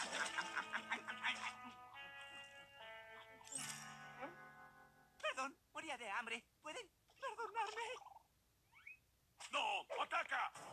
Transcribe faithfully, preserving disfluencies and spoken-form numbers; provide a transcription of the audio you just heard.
Perdón, moría de hambre. ¿Pueden perdonarme? ¡No! ¡Ataca!